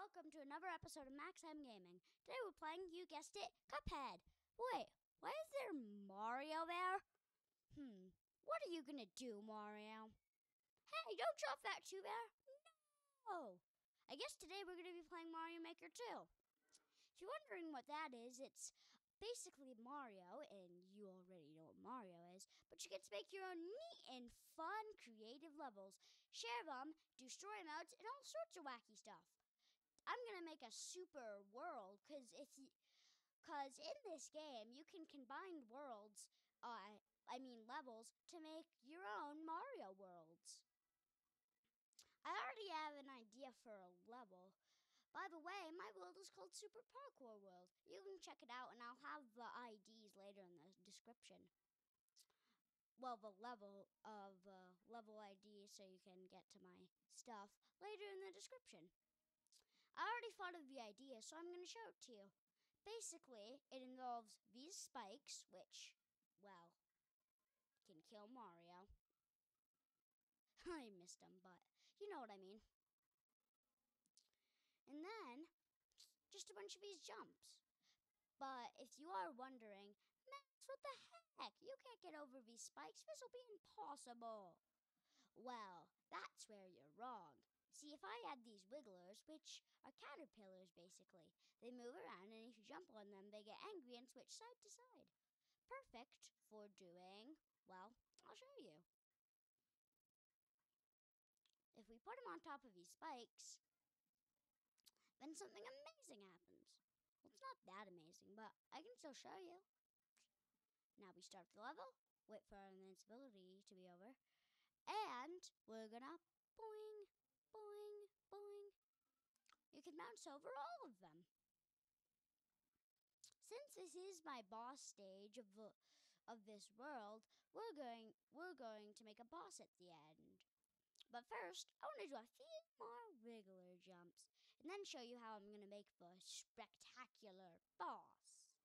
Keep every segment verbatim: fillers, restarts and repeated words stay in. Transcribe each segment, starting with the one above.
welcome to another episode of Maxx Gaming. Today we're playing, you guessed it, Cuphead. Wait, why is there Mario there? Hmm, what are you gonna do, Mario? Hey, don't drop that too there. No! I guess today we're gonna be playing Mario Maker two. If you're wondering what that is, it's basically Mario, and you already know what Mario is, but you get to make your own neat and fun, creative levels, share them, do story modes, and all sorts of wacky stuff. I'm gonna make a super world, cause if you, cause in this game you can combine worlds, uh, I mean levels, to make your own Mario worlds. I already have an idea for a level. By the way, my world is called Super Parkour World. You can check it out, and I'll have the I Ds later in the description. Well, the level of uh, level I D, so you can get to my stuff later in the description. I already thought of the idea, so I'm going to show it to you. Basically, it involves these spikes, which, well, can kill Mario. I missed him, but you know what I mean. And then, just a bunch of these jumps. But if you are wondering, Max, what the heck? You can't get over these spikes. This will be impossible. Well, that's where you're wrong. See, if I add these wigglers, which are caterpillars basically, they move around, and if you jump on them, they get angry and switch side to side. Perfect for doing, well, I'll show you. If we put them on top of these spikes, then something amazing happens. Well, it's not that amazing, but I can still show you. Now we start the level, wait for our invincibility to be over, and we're gonna boing, boing, boing. You can bounce over all of them. Since this is my boss stage of the, of this world, we're going we're going to make a boss at the end. But first, I want to do a few more wriggler jumps, and then show you how I'm going to make the spectacular boss.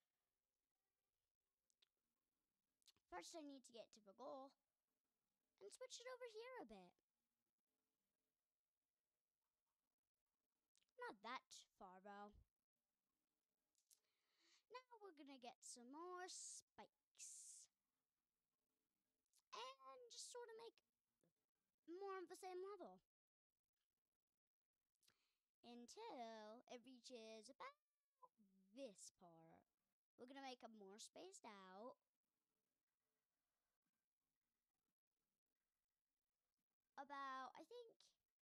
First, I need to get to the goal and switch it over here a bit. Not that far, though. Now we're going to get some more spikes. And just sort of make more of the same level. Until it reaches about this part. We're going to make them more spaced out. About, I think,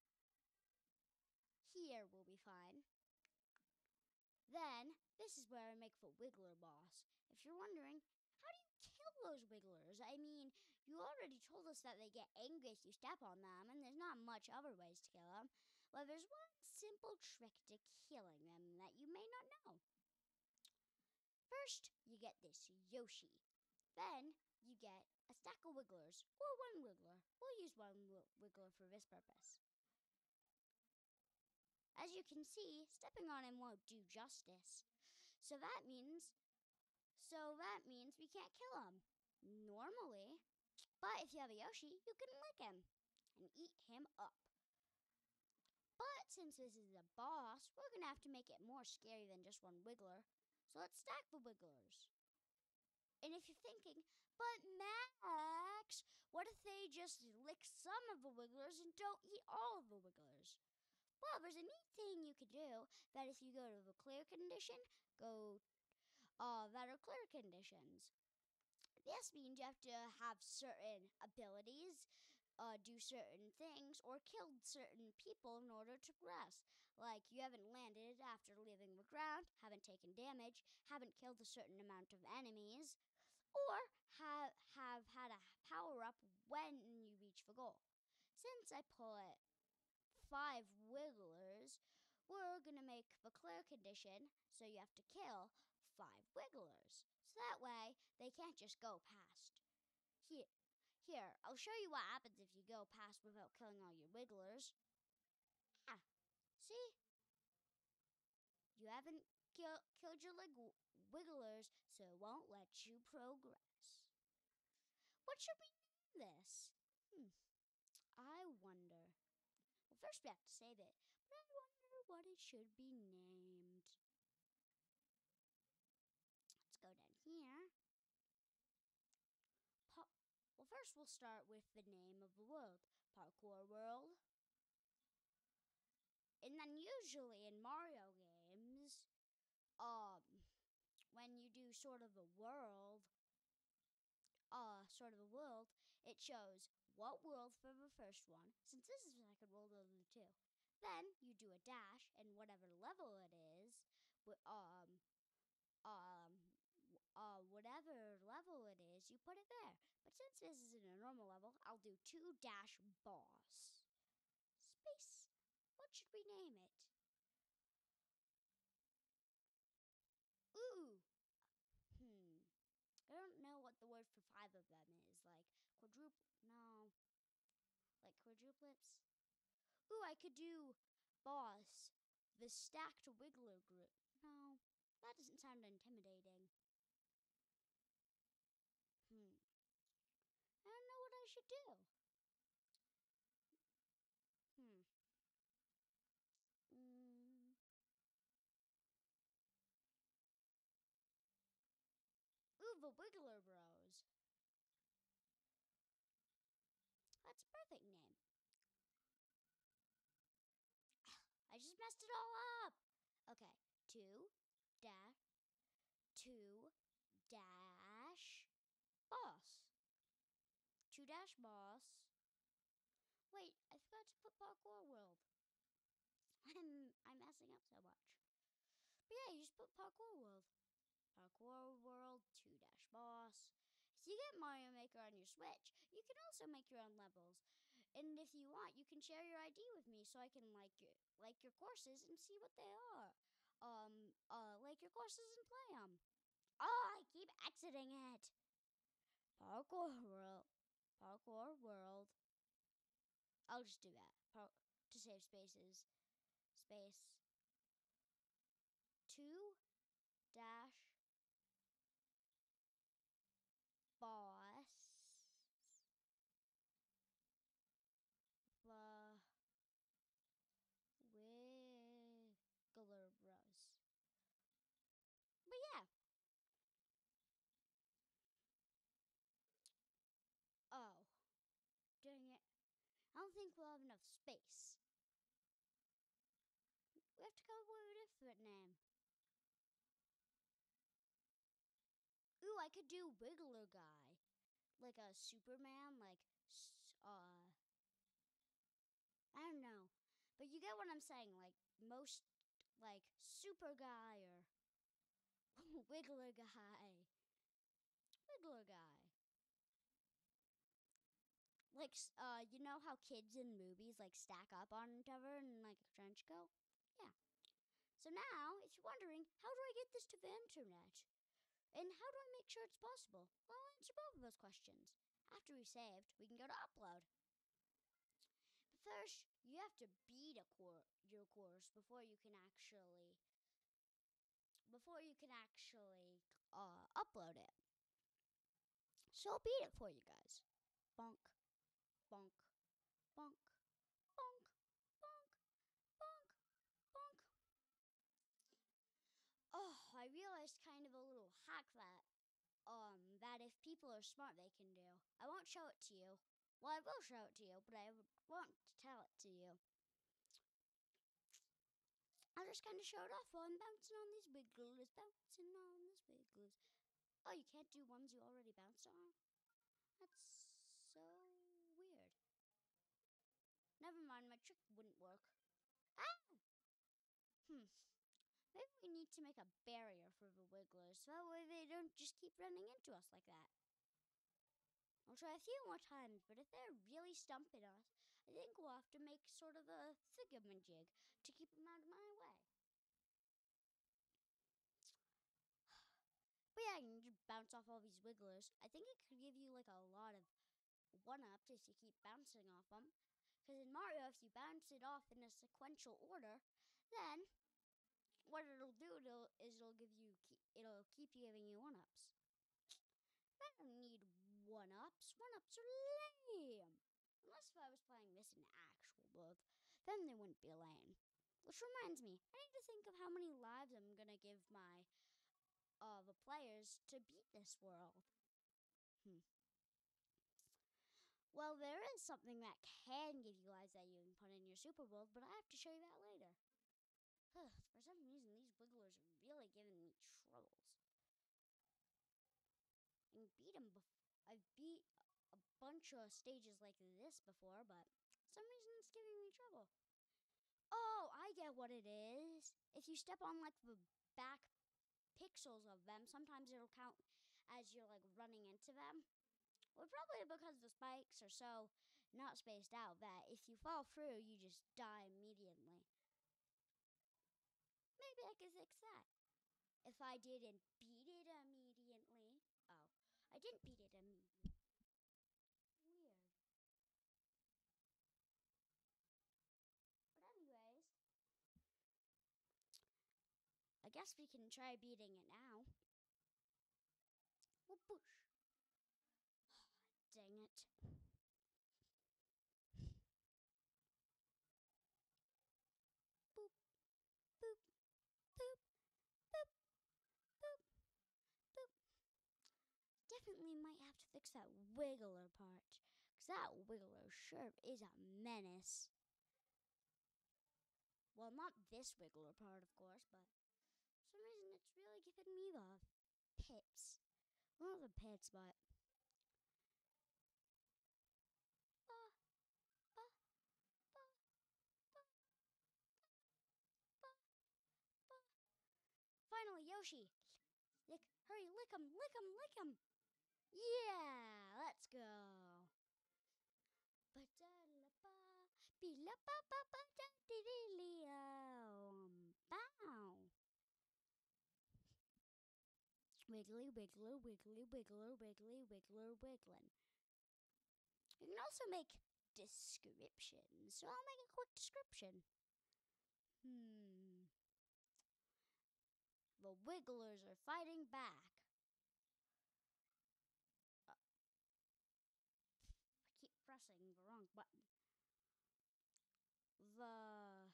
here will be fine. Then, this is where I make the Wiggler boss. If you're wondering, how do you kill those Wigglers? I mean, you already told us that they get angry if you step on them, and there's not much other ways to kill them. Well, there's one simple trick to killing them that you may not know. First, you get this Yoshi. Then, you get a stack of Wigglers, or one Wiggler. We'll use one Wiggler for this purpose. As you can see, stepping on him won't do justice. So that means, so that means we can't kill him normally. But if you have a Yoshi, you can lick him and eat him up. But since this is a boss, we're going to have to make it more scary than just one Wiggler. So let's stack the Wigglers. And if you're thinking, but Max, what if they just lick some of the Wigglers and don't eat all of the Wigglers? Well, there's a neat thing you could do that if you go to the clear condition, go uh, that are clear conditions. This means you have to have certain abilities, uh, do certain things, or killed certain people in order to progress. Like you haven't landed after leaving the ground, haven't taken damage, haven't killed a certain amount of enemies, or have, have had a power-up when you reach the goal. Since I put five Wigglers, we're going to make the clear condition, so you have to kill five Wigglers. So that way, they can't just go past. Here, here, I'll show you what happens if you go past without killing all your Wigglers. Ah, see? You haven't kill, killed your Wigglers, so it won't let you progress. What should we name this? Hmm, I wonder. Well, first we have to save it, but I wonder what it should be named. Let's go down here. Pa- well, first we'll start with the name of the world. Parkour World. And then usually in Mario games, um, when you do sort of a world, uh, sort of a world, it shows what world for the first one, since this is the second world of the two. Then you do a dash, and whatever level it is, um, um, uh, whatever level it is, you put it there. But since this isn't a normal level, I'll do two dash boss. Space. What should we name it? Ooh. Hmm. I don't know what the word for five of them is. Like quadruple. No. Like quadruplets. Ooh, I could do boss. The stacked wiggler group. No. That doesn't sound intimidating. Hmm. I don't know what I should do. Hmm. Mm. Ooh, the Wiggler Bros. That's a perfect name. I just messed it all up. Okay, two dash two dash boss. Two dash boss. Wait, I forgot to put Parkour World. I'm I'm messing up so much. But yeah, you just put Parkour World. Parkour World, two dash boss. If you get Mario Maker on your Switch, you can also make your own levels. And if you want, you can share your I D with me so I can like your, like your courses and see what they are. Um, uh, like your courses and play them. Oh, I keep exiting it. Parkour World. Parkour World. I'll just do that Par- to save spaces. Space. Two dash boss. The Wiggler Bros. But yeah. Oh, dang it. I don't think we'll have enough space. We have to come up with a different name. Ooh, I could do Wiggler Guy. Like a Superman, like, uh, I don't know. But you get what I'm saying. Like, most, like, Super Guy or Wiggler Guy. Wiggler Guy. Like, uh, you know how kids in movies, like, stack up on each other in, like, a trench coat? Yeah. So now, if you're wondering, how do I get this to the internet? And how do I make sure it's possible? Well, I'll answer both of those questions. After we've saved, we can go to upload. But first, you have to beat a cor- your course before you can actually before you can actually uh, upload it. So I'll beat it for you guys. Bonk, bonk, bonk, bonk, bonk, bonk, bonk. Oh, I realized kind of a little hack that um that if people are smart they can do. I won't show it to you. Well, I will show it to you, but I won't tell it to you. I'll just kind of show it off while I'm bouncing on these wigglers, bouncing on these wigglers. Oh, you can't do ones you already bounced on? That's so weird. Never mind, my trick wouldn't work. Ah! Hmm. Maybe we need to make a barrier for the wigglers so that way they don't just keep running into us like that. I'll try a few more times, but if they're really stumping us, I think we'll have to make sort of a thingamajig to keep them out of my way. But yeah, you can just bounce off all these wigglers. I think it could give you like a lot of one-ups if you keep bouncing off them. Because in Mario, if you bounce it off in a sequential order, then what it'll do it'll, is it'll give you it'll keep giving you one-ups. I don't need one-ups. One-ups are lame. Unless if I was playing this in actual world, then they wouldn't be lame. Which reminds me, I need to think of how many lives I'm gonna give my uh the players to beat this world. Hmm. Well, there is something that can give you lives that you can put in your super world, but I have to show you that later. For some reason, these wigglers are really giving me troubles. I can beat them. Bef- I've beat a bunch of stages like this before, but for some reason it's giving me trouble. Oh, I get what it is. If you step on like the back pixels of them, sometimes it'll count as you're like running into them. Well, probably because the spikes are so not spaced out that if you fall through, you just die immediately. Maybe I could fix that. If I didn't beat it immediately. Oh, I didn't beat it immediately. Weird. But anyways, I guess we can try beating it now. Well, push. Dang it. Boop, boop, boop, boop, boop, boop. Definitely might have to fix that wiggler part, because that wiggler sure is a menace. Well, not this wiggler part, of course, but for some reason it's really giving me the pits. Well, not the pits, but... Bah, bah, bah, bah, bah, bah. Finally, Yoshi! Lick, hurry, lick him, lick him, lick him! Yeah, let's go. Bow. Wiggly, wiggler, wiggly, wiggler, wiggly, wiggler, wiggling. You can also make descriptions, so I'll make a quick description. Hmm. The wigglers are fighting back. Uh, I keep pressing the wrong button. The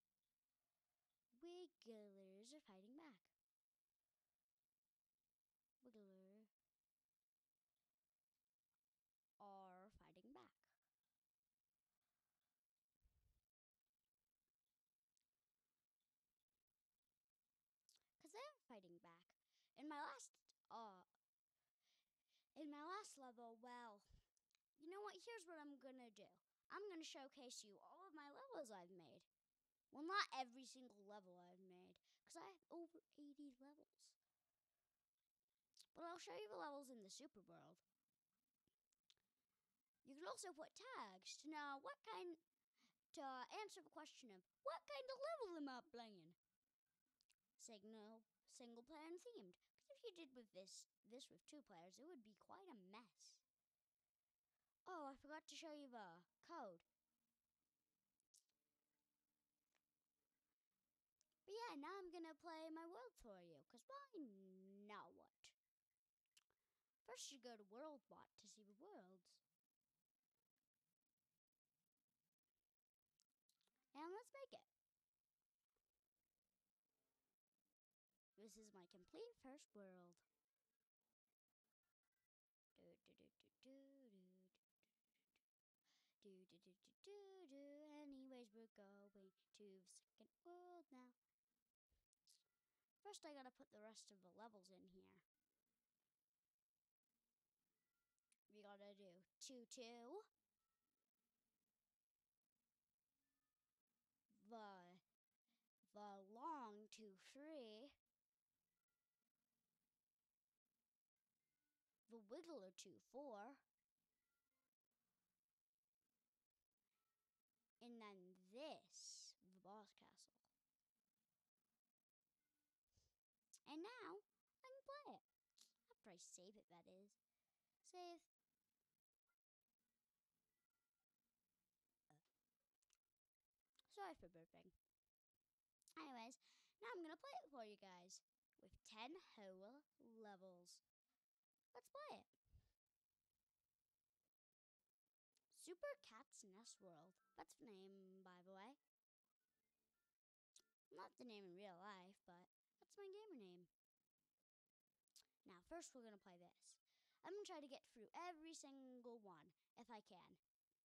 wigglers are fighting back. Wiggler are fighting back. Because they are fighting back. In my last, uh, in my last level, well, you know what? Here's what I'm gonna do. I'm gonna showcase you all of my levels I've made. Well, not every single level I've made, because I have over eighty levels. But I'll show you the levels in the Super World. You can also put tags to know what kind, to answer the question of what kind of level am I playing? Signal, single player and themed. Because if you did with this, this with two players, it would be quite a mess. Oh, I forgot to show you the code. But yeah, now I'm gonna play my world for you, because why not? First you go to WorldBot to see the worlds. And let's make it. This is my complete first world. Do do do do do do do do do do do do. Anyways, we're going to the second world now. First, I gotta put the rest of the levels in here. We gotta do two two. The the long two three. The wiggler two four. And then this, the boss castle. And now I can play it. After I save it, that is. Save. Uh, sorry for burping. Anyways, now I'm gonna play it for you guys with ten whole levels. Let's play it. Super Cat's Nest World. That's the name, by the way. Not the name in real life, but that's my gamer name. Now, first we're going to play this. I'm going to try to get through every single one, if I can.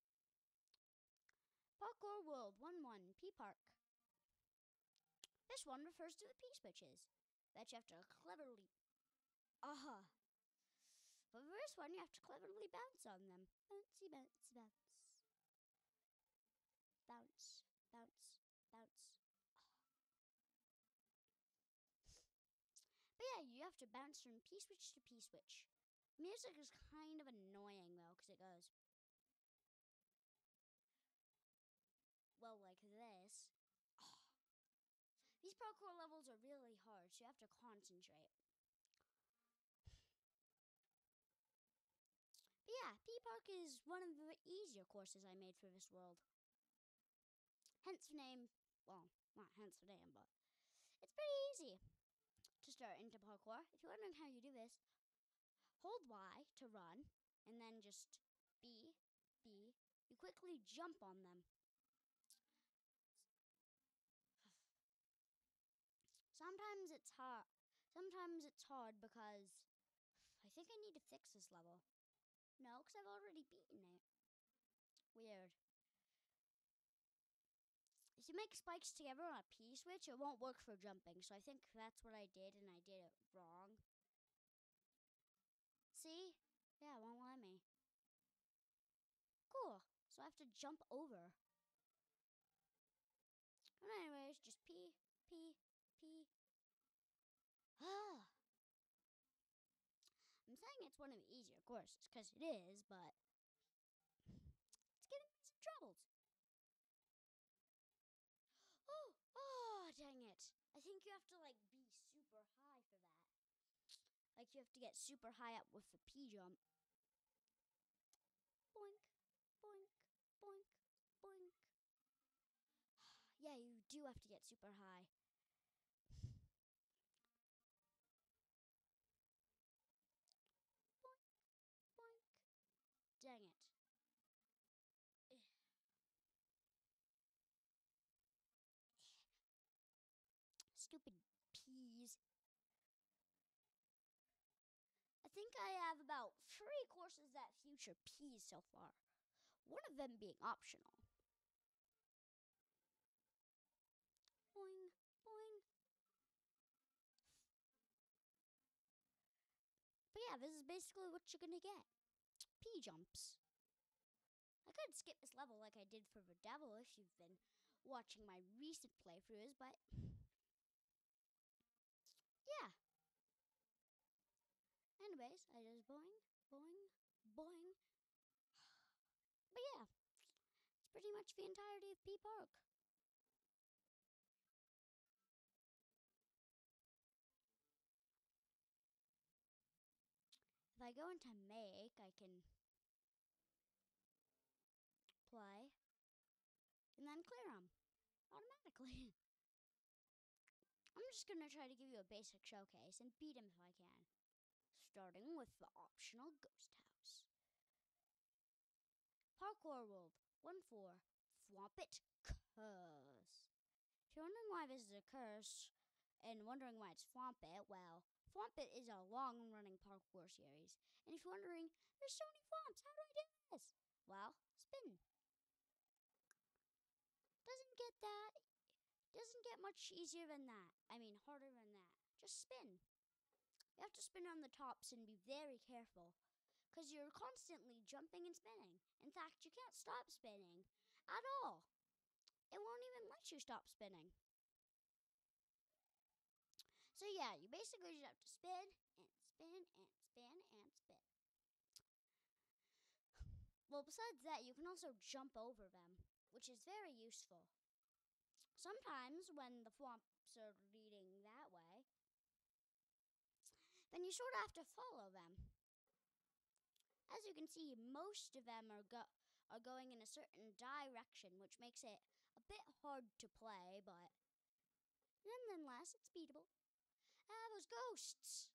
Parkour World one one, P Park. This one refers to the P switches that you have to cleverly... Uh-huh. But for this one, you have to cleverly bounce on them. Bouncy, bounce, bounce. Bounce, bounce, bounce. But yeah, you have to bounce from P switch to P switch. Music is kind of annoying though, because it goes, well, like this. Oh. These parkour levels are really hard, so you have to concentrate. But yeah, P Park is one of the easier courses I made for this world. Hence the name, well, not hence the name, but it's pretty easy to start into parkour. If you're wondering how you do this, hold Y to run, and then just B, B. You quickly jump on them. Sometimes it's hard. Sometimes it's hard because I think I need to fix this level. No, because I've already beaten it. Weird. If you make spikes together on a P switch, it won't work for jumping. So I think that's what I did, and I did it wrong. See? Yeah, it won't let me. Cool. So I have to jump over. But anyways, just P, P, P. Ah. I'm saying it's one of the easier courses, because it is, but it's getting me some troubles. Oh, oh, dang it. I think you have to, like, be super high for that. Like, you have to get super high up with the P jump. Boink, boink, boink, boink. Yeah, you do have to get super high. Boink, boink. Dang it. Stupid peas. I think I have about three courses that feature peas so far. One of them being optional. Boing, boing. But yeah, this is basically what you're gonna get. P jumps. I could skip this level like I did for the devil if you've been watching my recent playthroughs, but yeah. Anyways, I just boing, boing, boing. But yeah, it's pretty much the entirety of P Park. If I go into make, I can play and then clear them automatically. I'm just going to try to give you a basic showcase and beat him if I can. Starting with the optional ghost house. Parkour World one four, Thwomp It Curse. If you're wondering why this is a curse and wondering why it's Thwomp It, well, Thwomp It is a long-running parkour series. And if you're wondering, there's so many thwomps, how do I do this? Well, spin. Doesn't get that, doesn't get much easier than that. I mean, harder than that. Just spin. You have to spin on the tops and be very careful, because you're constantly jumping and spinning. In fact, you can't stop spinning at all. It won't even let you stop spinning. So yeah, you basically just have to spin and spin and spin and spin. Well, besides that, you can also jump over them, which is very useful. Sometimes when the thwomps are leading that way, then you sort of have to follow them. As you can see, most of them are go are going in a certain direction, which makes it a bit hard to play, but nonetheless, it's beatable. Ah, those ghosts!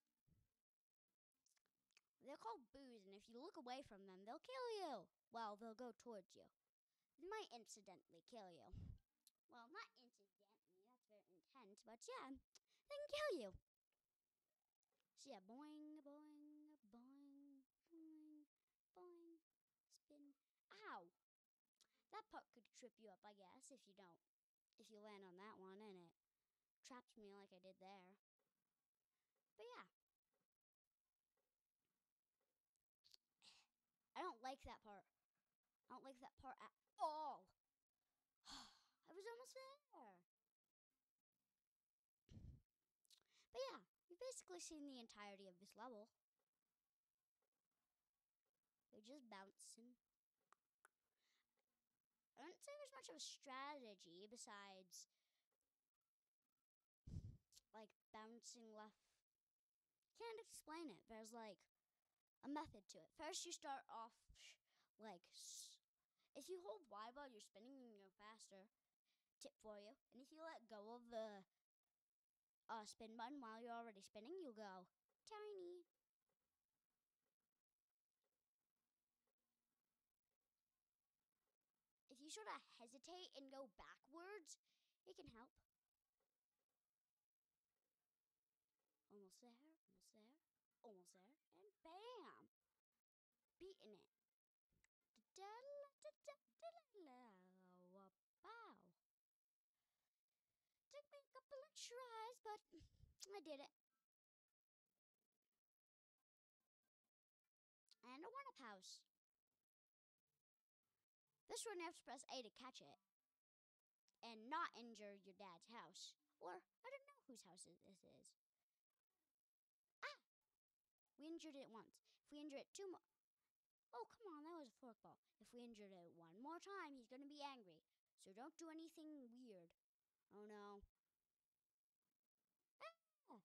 They're called boos, and if you look away from them, they'll kill you. Well, they'll go towards you. They might incidentally kill you. Well, not incidentally, that's very intense. can't, but yeah, they can kill you. So yeah, boing, boing, boing, boing, boing, spin. Ow! That part could trip you up, I guess, if you don't. If you land on that one and it traps me like I did there. But yeah. I don't like that part. I don't like that part at all. I was almost there. But yeah, you've basically seen the entirety of this level. You're just bouncing. I wouldn't say there's much of a strategy besides like bouncing left. Can't explain it. There's like a method to it. First, you start off like if you hold Y while you're spinning, you can go faster. Tip for you. And if you let go of the uh, spin button while you're already spinning, you'll go tiny. If you sort of hesitate and go backwards, it can help. Almost there, almost there, almost there, and bam! Beating it. Wow. Took me a couple of tries, but I did it. And a one-up house. This one you have to press A to catch it. And not injure your dad's house. Or, I don't know whose house this is. Ah! We injured it once. If we injure it two more... Oh, come on, that was a forkball. If we injured it one more time, he's going to be angry. So don't do anything weird. Oh, no. Ah!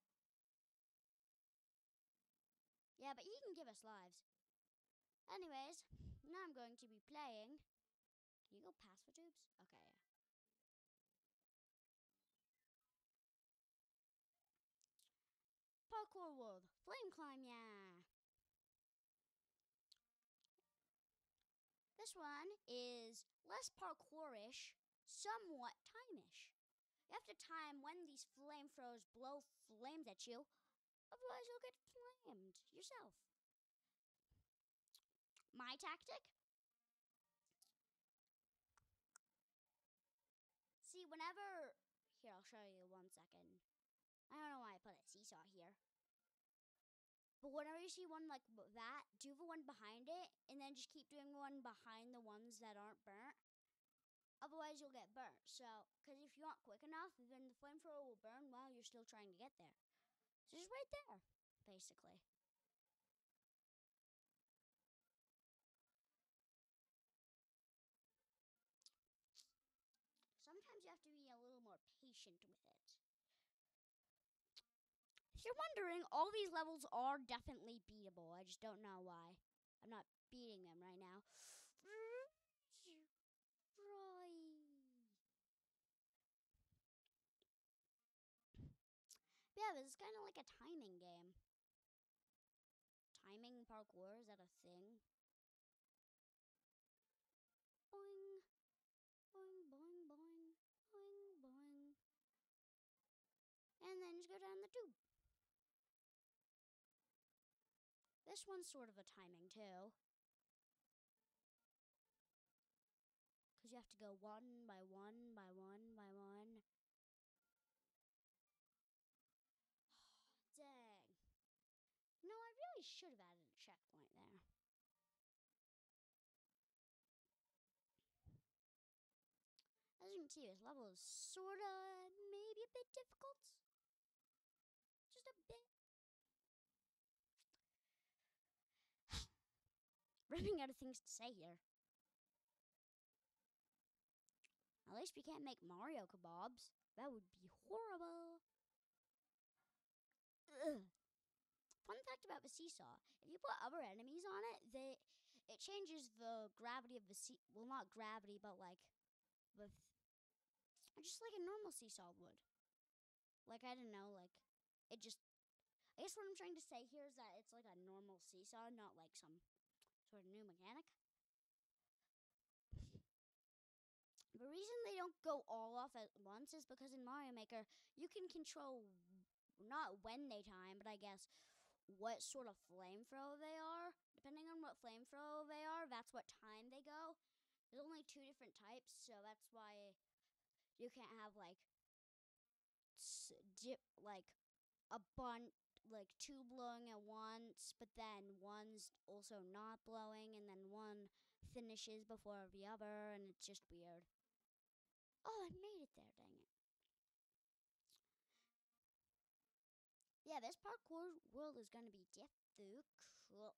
Yeah, but he can give us lives. Anyways, now I'm going to be playing... Can you go past the tubes? Okay, yeah. Parkour World. Flame climb, yeah. This one is less parkourish, somewhat time-ish. You have to time when these flamethrowers blow flames at you, otherwise you'll get flamed yourself. My tactic? See, whenever... Here, I'll show you one second. I don't know why I put a seesaw here. But whenever you see one like that, do the one behind it, and then just keep doing one behind the ones that aren't burnt. Otherwise, you'll get burnt. So, because if you aren't quick enough, then the flamethrower will burn while you're still trying to get there. So just right there, basically. Sometimes you have to be a little more patient with it. If you're wondering, all these levels are definitely beatable. I just don't know why. I'm not beating them right now. Yeah, this is kind of like a timing game. Timing parkour, is that a thing? Boing, boing, boing, boing, boing, boing. And then just go down the tube. This one's sort of a timing too. Because you have to go one by one by one by one. Dang. No, I really should have added a checkpoint there. As you can see, this level is sort of maybe a bit difficult. Just a bit. Running out of things to say here. At least we can't make Mario kebabs. That would be horrible. Ugh. Fun fact about the seesaw: if you put other enemies on it, they it changes the gravity of the sea. Well, not gravity, but like the just like a normal seesaw would. Like I don't know, like it just. I guess what I'm trying to say here is that it's like a normal seesaw, not like some sort of new mechanic. The reason they don't go all off at once is because in Mario Maker, you can control not when they time, but I guess what sort of flamethrower they are. Depending on what flamethrower they are, that's what time they go. There's only two different types, so that's why you can't have like dip like a bunch, like two blowing at once, but then one's also not blowing, and then one finishes before the other, and it's just weird. Oh, I made it there, dang it. Yeah, this parkour world is going to be difficult.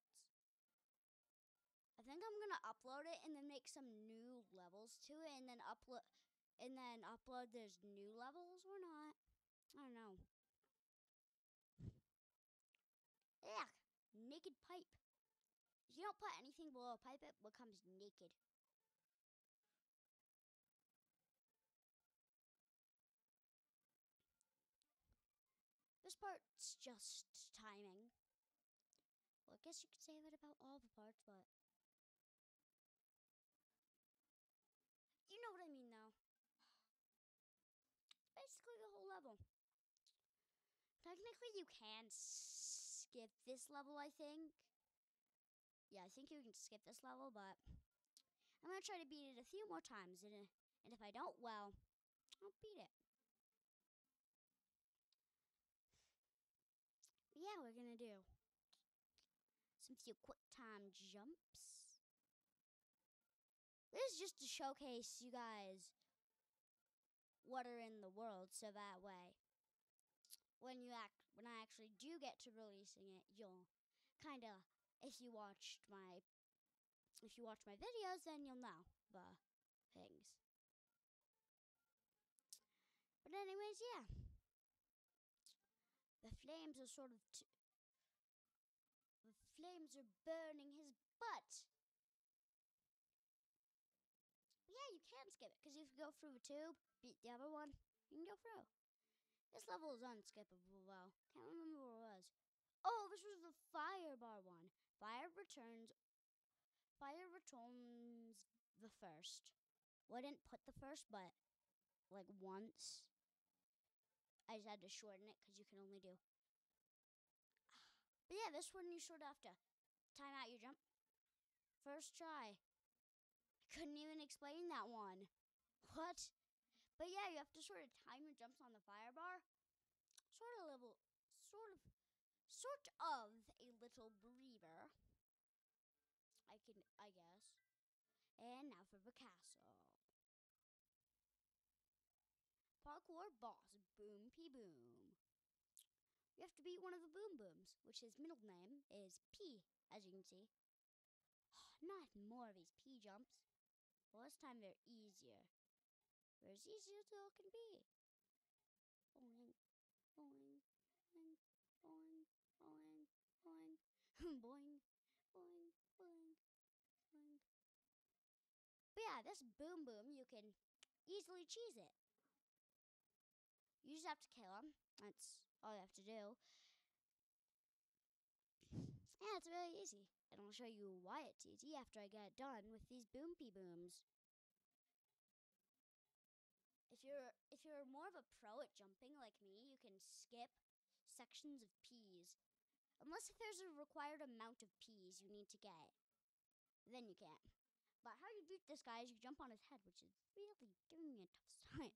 I think I'm going to upload it and then make some new levels to it, and then upload and then upload those new levels or not. I don't know. Ugh, naked pipe. If you don't put anything below a pipe, it becomes naked. This part's just timing. Well, I guess you could say that about all the parts, but you know what I mean, though. Basically, the whole level. Technically, you can skip this level, I think. Yeah, I think you can skip this level, but I'm going to try to beat it a few more times, and, and if I don't, well, I'll beat it. Yeah, we're going to do some few quick time jumps. This is just to showcase you guys what are in the world, so that way when you act when I actually do get to releasing it, you'll kind of, if you watched my if you watch my videos, then you'll know the things. But anyways, yeah, the flames are sort of t the flames are burning his butt. But yeah, you can skip it because if you go through the tube, beat the other one, you can go through. This level is unskippable, though. Can't remember what it was. Oh, this was the fire bar one. Fire returns. Fire returns the first. Well, I didn't put the first, but like once. I just had to shorten it because you can only do. But yeah, this one you sort of have to time out your jump. First try. I couldn't even explain that one. What? But yeah, you have to sort of time your jumps on the fire bar. Sort of level, sort of, sort of a little breather. I can, I guess. And now for the castle. Parkour boss, Boom P Boom. You have to beat one of the Boom Booms, which his middle name is P, as you can see. Not more of these P jumps. Well, this time they're easier. They're as easy as it can be. Boing, boing, boing, boing, boing, boing, boing, boing, boing, boing. But yeah, this Boom Boom, you can easily cheese it. You just have to kill him. That's all you have to do. Yeah, it's really easy. And I'll show you why it's easy after I get done with these Boompy Booms. If you're if you're more of a pro at jumping like me, you can skip sections of P's. Unless if there's a required amount of P's you need to get. Then you can't. But how you beat this guy is you jump on his head, which is really giving me a tough time.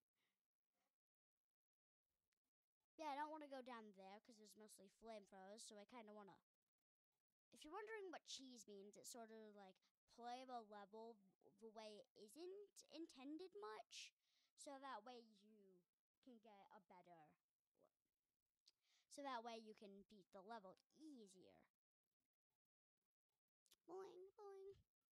Yeah, I don't want to go down there because there's mostly flamethrowers, so I kind of want to. If you're wondering what cheese means, it's sort of like play the level the way it isn't intended much, so that way you can get a better. So that way you can beat the level easier. Boing, boing.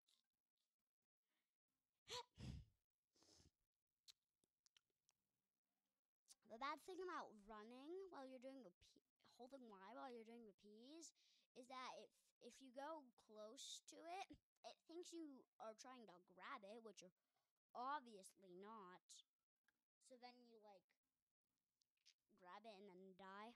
The bad thing about running while you're doing the P, holding Y while you're doing the P's, is that if if you go close to it, it thinks you are trying to grab it, which you're obviously not. So then you like grab it and then die.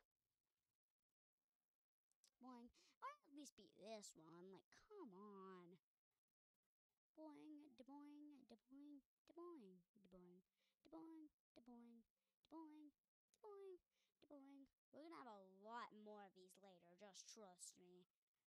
Boing. Or at least beat this one. Like, come on. Boing, da boing, da boing, da boing, da boing, da boing, da boing, da boing, da boing, da boing. We're gonna have a lot more of these later, just trust me.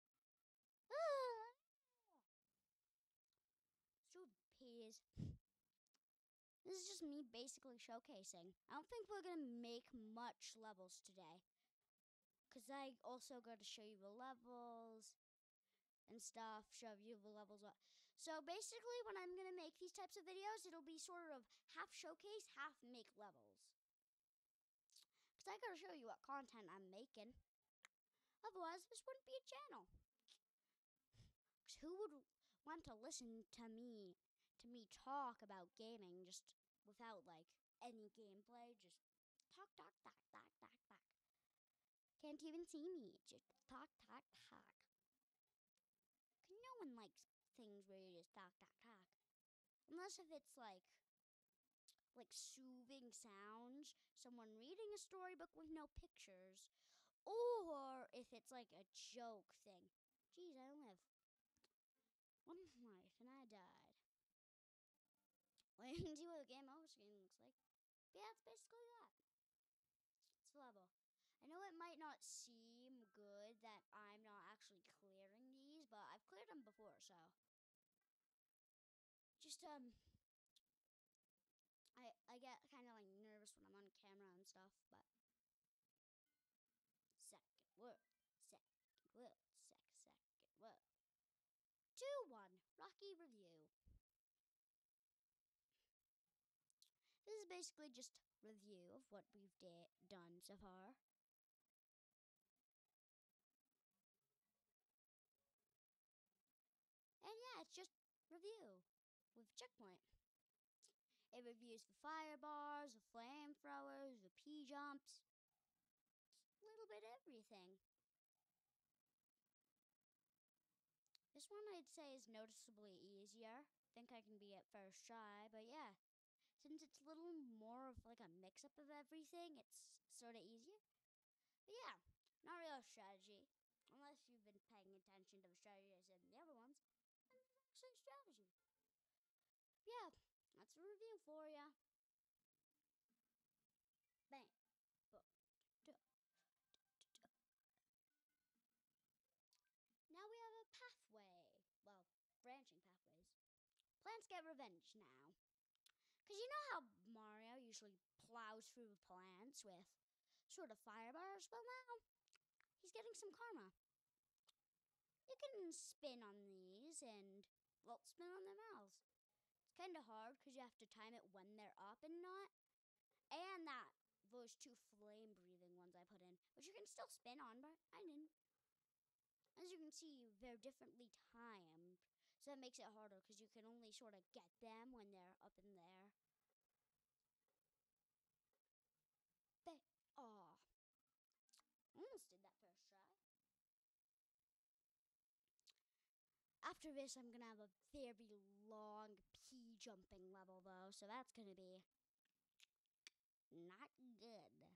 Stupid peas. This is just me basically showcasing. I don't think we're gonna make much levels today, cause I also got to show you the levels and stuff, show you the levels. So basically, when I'm gonna make these types of videos, it'll be sort of half showcase, half make levels. Cause I gotta show you what content I'm making. Otherwise, this wouldn't be a channel. Cause who would want to listen to me, to me talk about gaming just without like any gameplay? Just talk, talk, talk, talk, talk, talk. Can't even see me. Just talk, talk, talk. Cause no one likes things where you just talk, talk, talk. Unless if it's like, like soothing sounds, someone reading a storybook with no pictures, or if it's like a joke thing. Jeez, I only have one life and I died. Well, you can see what the game over screen looks like. But yeah, it's basically that. It's the level. I know it might not seem good that I'm not actually clearing these, but I've cleared them before, so. Just, um, I, I get kind of like nervous when I'm on camera and stuff, but. Second word, second word, sec, second word. two one, Rocky Review. This is basically just review of what we've da- done so far. And yeah, it's just review with checkpoint. It reviews the fire bars, the flamethrowers, the P jumps, a little bit everything. This one I'd say is noticeably easier. Think I can be at first try, but yeah. Since it's a little more of like a mix-up of everything, it's sort of easier. But yeah, not real strategy. Unless you've been paying attention to the strategies in the other ones. And it's actually strategy. But yeah, that's a review for ya. Bang. Boom. Duh. Duh. Now we have a pathway. Well, branching pathways. Plants get revenge now. Because you know how Mario usually plows through the plants with sort of fire bars? Well, now he's getting some karma. You can spin on these and, well, spin on their mouths. It's kind of hard because you have to time it when they're up and not. And that, those two flame-breathing ones I put in, which you can still spin on, but I didn't. As you can see, they're differently timed. So that makes it harder because you can only sort of get them when they're up in there. They are. Almost did that first try. After this, I'm going to have a very long P jumping level, though. So that's going to be not good.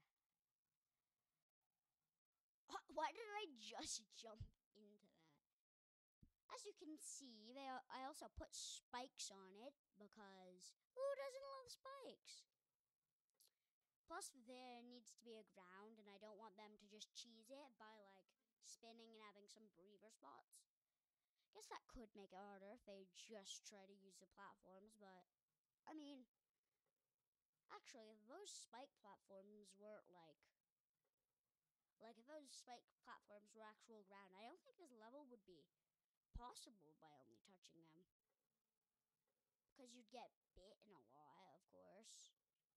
Why did I just jump into that? As you can see, they are, I also put spikes on it because who doesn't love spikes? Plus, there needs to be a ground, and I don't want them to just cheese it by, like, spinning and having some breather spots. Guess that could make it harder if they just try to use the platforms, but, I mean, actually, if those spike platforms weren't, like, like, if those spike platforms were actual ground, I don't think this level would be possible by only touching them. Because you'd get bitten a lot, of course.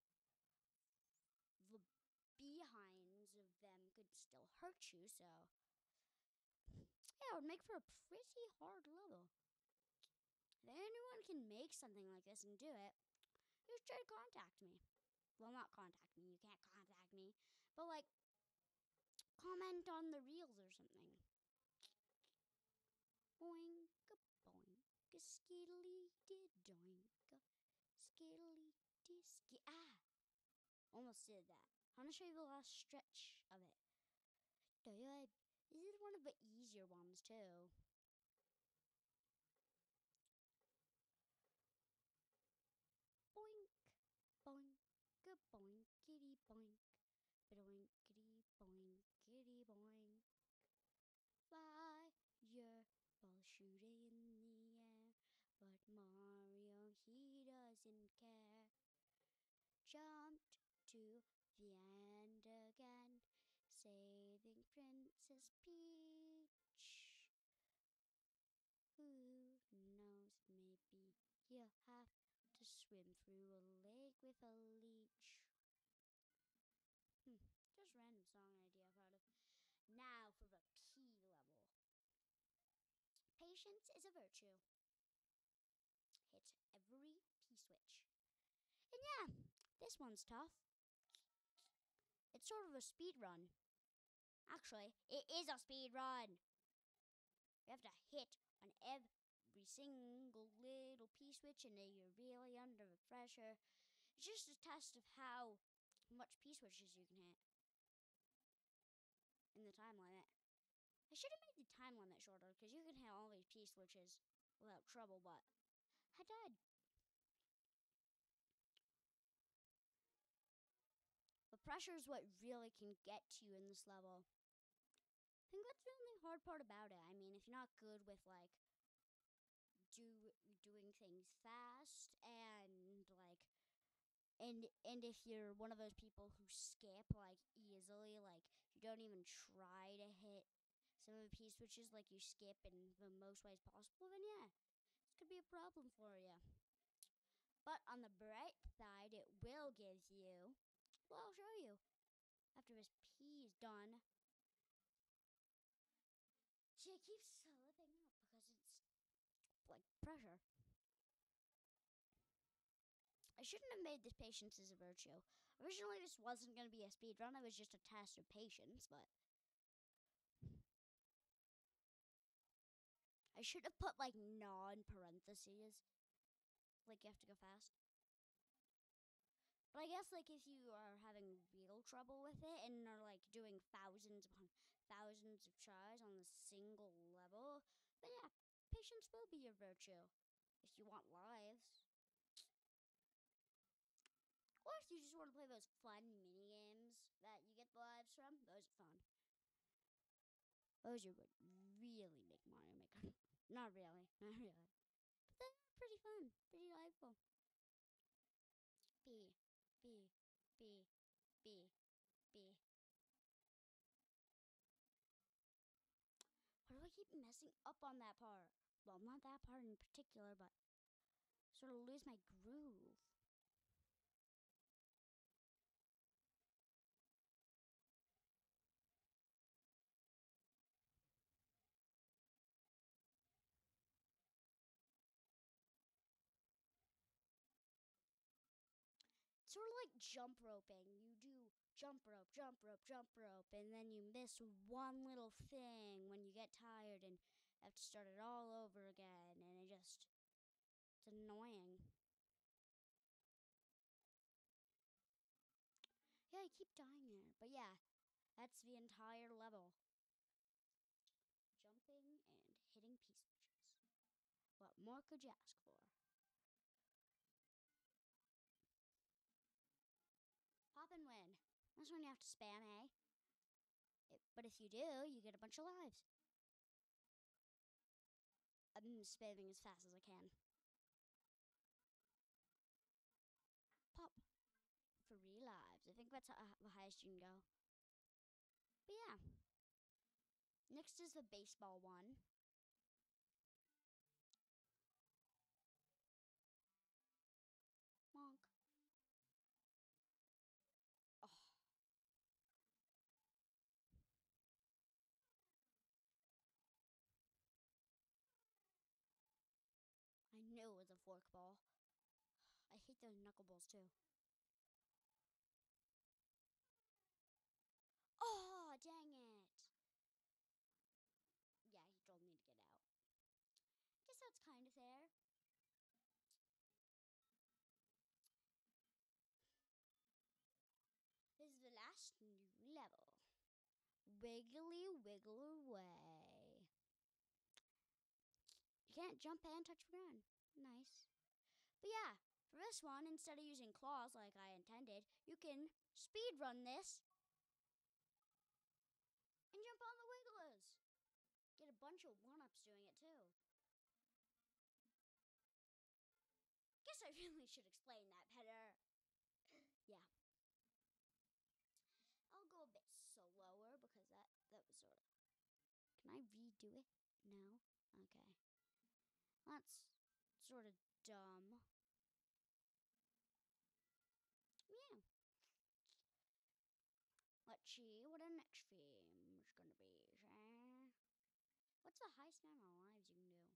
The behinds of them could still hurt you, so yeah, it would make for a pretty hard level. If anyone can make something like this and do it, just try to contact me. Well, not contact me, you can't contact me, but like, comment on the reels or something. Boink, boink, skiddly did doink, skiddly did ski. Ah! Almost did that. I want to show you the last stretch of it. This is one of the easier ones, too. boink, bidoinkity boinkity boink. Fly your ball shooting in the air, but Mario, he doesn't care. Jumped to the end again, saving Princess Peach. Who knows, maybe you'll have to swim through a lake with a leech. Hmm, just random song idea I thought of. Now for the P level. Patience is a virtue. Hit every P switch. And yeah, this one's tough. It's sort of a speed run. Actually, it is a speed run. You have to hit on every single little P switch and then you're really under the pressure. It's just a test of how much P switches you can hit in the time limit. I should have made the time limit shorter because you can hit all these P switches without trouble, but I died. But pressure is what really can get to you in this level. I think that's the only hard part about it. I mean, if you're not good with like do doing things fast and like and and if you're one of those people who skip like easily, like you don't even try to hit some of the P switches, like you skip in the most ways possible, then yeah, this could be a problem for you. But on the bright side, it will give you, well, I'll show you. After this P is done, she keeps slipping up because it's like pressure. I shouldn't have made this patience as a virtue. Originally, this wasn't going to be a speed run. It was just a test of patience, but I should have put like non-parentheses. Like you have to go fast. But I guess like if you are having real trouble with it and are like doing thousands upon thousands of tries on a single level, then yeah, patience will be your virtue. If you want lives. Or if you just want to play those fun mini games that you get the lives from, those are fun. Those are what really make Mario Maker. Not really, not really. But they're pretty fun, pretty delightful. B, B, B, B, B. Why do I keep messing up on that part? Well, not that part in particular, but sort of lose my groove. Sort of like jump roping. You do jump rope, jump rope, jump rope, and then you miss one little thing when you get tired and have to start it all over again, and it just, it's annoying. Yeah, I keep dying there, but yeah, that's the entire level. Jumping and hitting P switches. What more could you ask for? Pop and win. That's when you have to spam A. It, but if you do, you get a bunch of lives. I'm spamming as fast as I can. Pop. Three lives. I think that's uh, the highest you can go. But yeah. Next is the baseball one. Monk. Oh. I knew it was a forkball. I hate those knuckleballs too. Oh, dang it. Yeah, he told me to get out. I guess that's kind of fair. This is the last new level. Wiggly wiggle away. You can't jump and touch the ground. Nice. But yeah, For this one, instead of using claws like I intended, you can speed run this and jump on the wigglers. Get a bunch of one-ups doing it too. Guess I really should explain that better. Yeah. I'll go a bit slower because that, that was sort of... Can I redo it now? Okay. That's sort of dumb. Yeah. Let's see what our next theme is going to be. What's the highest amount of lives you can do?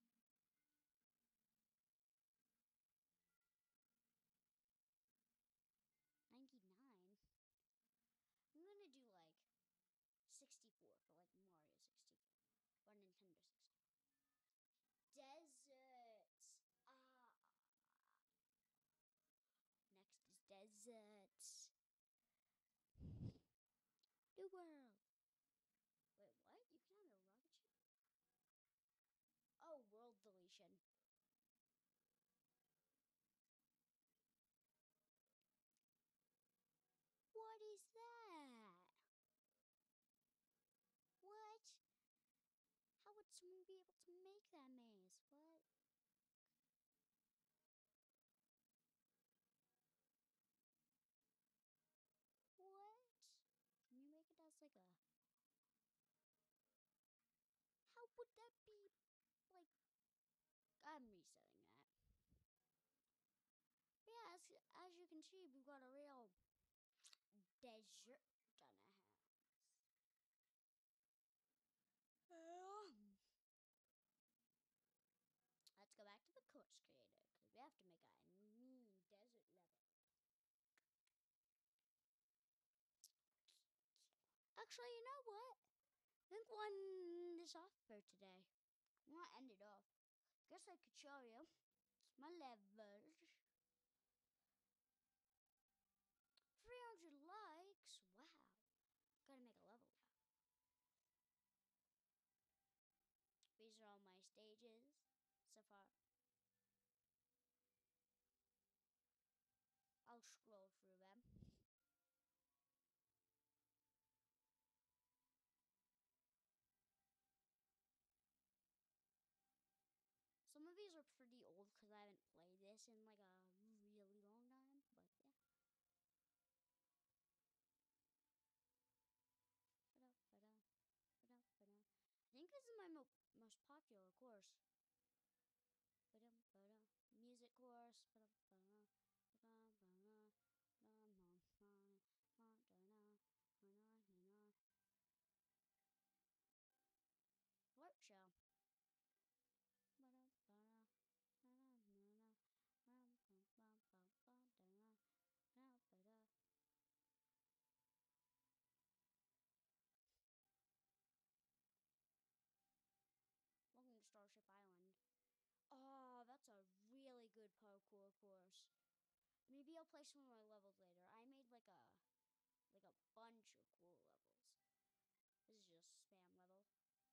ninety-nine? I'm going to do like sixty-four for like Mario sixty-four. Or Nintendo sixty-four. Deserts. Ah. Next is deserts. New world. Wait, what? You can have a rocket ship? Oh, world deletion. What is that? What? How would someone be able to make that maze? What? What? Can you make it as like a... How would that be, like... I'm resetting that. But yeah, as, as you can see, we've got a real desert on our hands. Let's go back to the course creator, because we have to make a mean desert level. Actually, you know what? I think we'll end this off for today. I want to end it off. Guess I could show you my levels. three hundred likes. Wow. Gotta make a level now. These are all my stages so far. I'll scroll through them. Some of these are pretty old because I haven't played this in like a really long time, but yeah. I think this is my mo most popular course. Music course. Flirt show. Welcome to Starship Island. Oh, that's a really good parkour course. Maybe I'll play some of my levels later. I made like a like a bunch of cool levels. This is just spam level.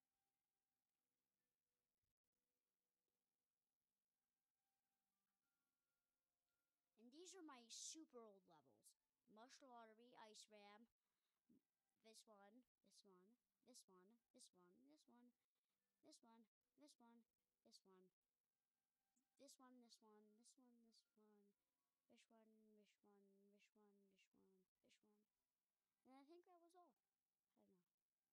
And these are my super old levels. Mush Lottery, Ice Ram, this one, this one, this one, this one, this one, this one, this one, this one, this one, this one, this one, this one, this one, this one, this one, this one, this one. And I think that was all. I don't know.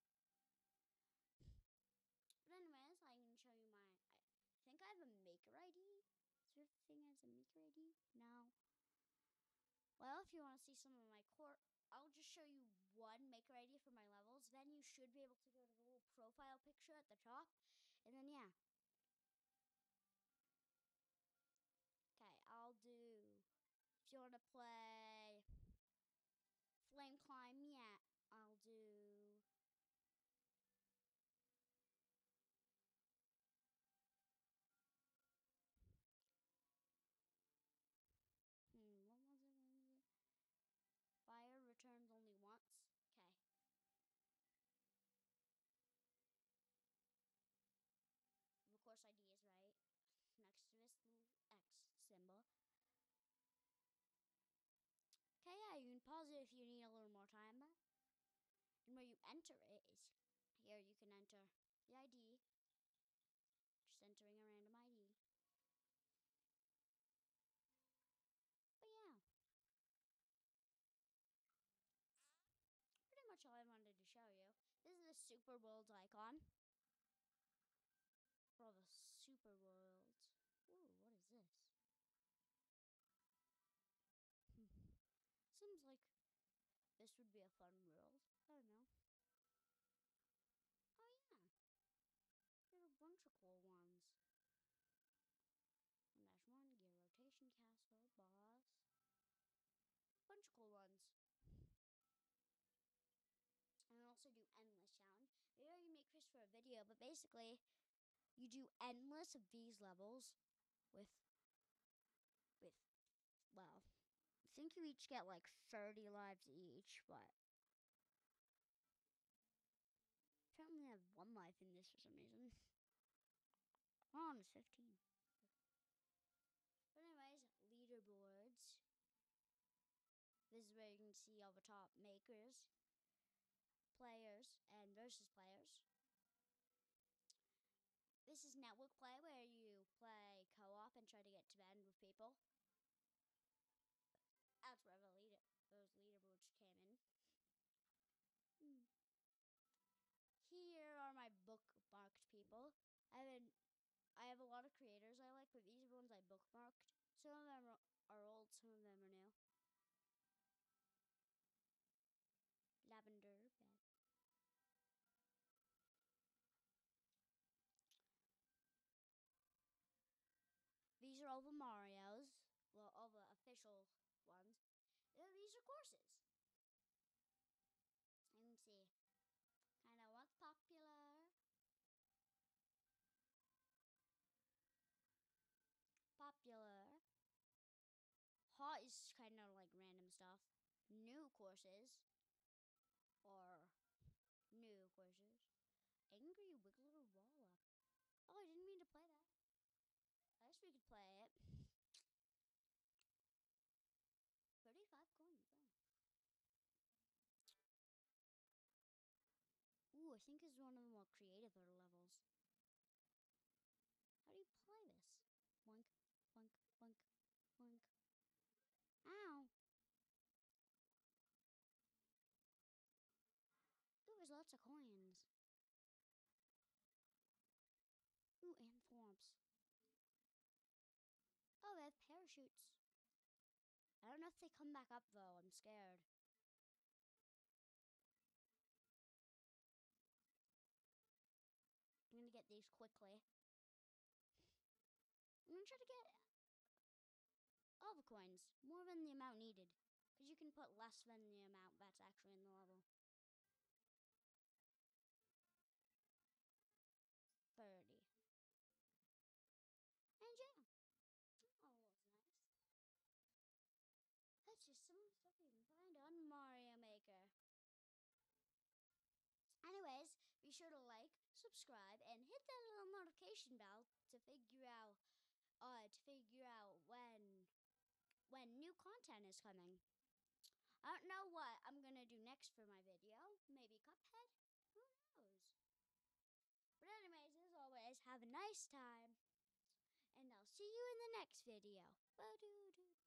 But anyways, I can show you my, I think I have a maker I D. Is there a thing as a maker I D? No. Well, if you want to see some of my core, I'll just show you one maker I D for my levels. Then you should be able to go to the little profile picture at the top. And then, yeah. Okay, I'll do, if you want to play Flame Climb, yeah, I'll do... Hmm, what was it going to do? Fire returns only once. Okay. The course I D is right next to this little X symbol. pause it if you need a little more time. And where you enter it is here. You can enter the I D. Just entering a random I D. But yeah. Pretty much all I wanted to show you. This is the super world icon. For all the super worlds. Ooh, what is this? Hmm. Seems like this would be a fun world. I don't know. Oh yeah. There's a bunch of cool ones. One dash one, gear rotation castle, boss. Bunch of cool ones. And I also do endless challenge. Maybe I can make this for a video, but basically you do endless of these levels with with well, I think you each get like thirty lives each, but apparently I have one life in this for some reason. Oh, it's fifteen. But anyways, leaderboards. This is where you can see all the top makers, players, and versus players. This is network play where you play co-op and try to get to the end with people. That's where the leader, those leaderboards came in. Mm. Here are my bookmarked people. I have, an, I have a lot of creators I like, but these are the ones I bookmarked. Some of them are, are old, some of them are new. Lavender bed. These are all the Marios. Well, all the official ones. These are courses. You can see kind of what's popular. Popular. Hot is kind of like random stuff. New courses. Or new courses. Angry Wiggler Wallop. Oh, I didn't mean to play that. I guess we could play it. thirty-five coins. Oh. Ooh, I think this is one of the more creative levels. How do you play this? Boink, boink, boink, boink. Ow! Ooh, there's lots of coins. Ooh, and thwomps. Oh, they have parachutes. I don't know if they come back up, though. I'm scared. I'm gonna get these quickly. I'm gonna try to get all the coins. More than the amount needed. Because you can put less than the amount that's actually in the level. thirty. And yeah. Oh, that's nice. That's just some stuff you can find on Mario Maker. Anyways, be sure to like, subscribe, and hit that little notification bell to figure out uh to figure out when when new content is coming. I don't know what I'm gonna do next for my video. Maybe Cuphead? Who knows? But anyways, as always, have a nice time. And I'll see you in the next video. Ba-doo-doo.